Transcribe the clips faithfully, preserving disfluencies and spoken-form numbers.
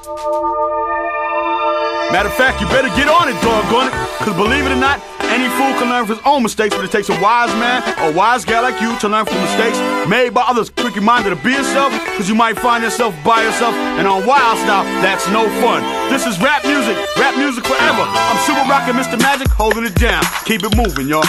Matter of fact, you better get on it, doggone it. Cause believe it or not, any fool can learn from his own mistakes, but it takes a wise man or wise gal like you to learn from mistakes made by others. Quick reminder to be yourself, cause you might find yourself by yourself. And on Wildstyle, that's no fun. This is rap music, rap music forever. I'm Super Rockin' Mister Magic, holding it down. Keep it moving, y'all.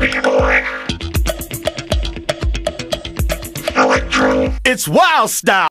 It's Wildstyle.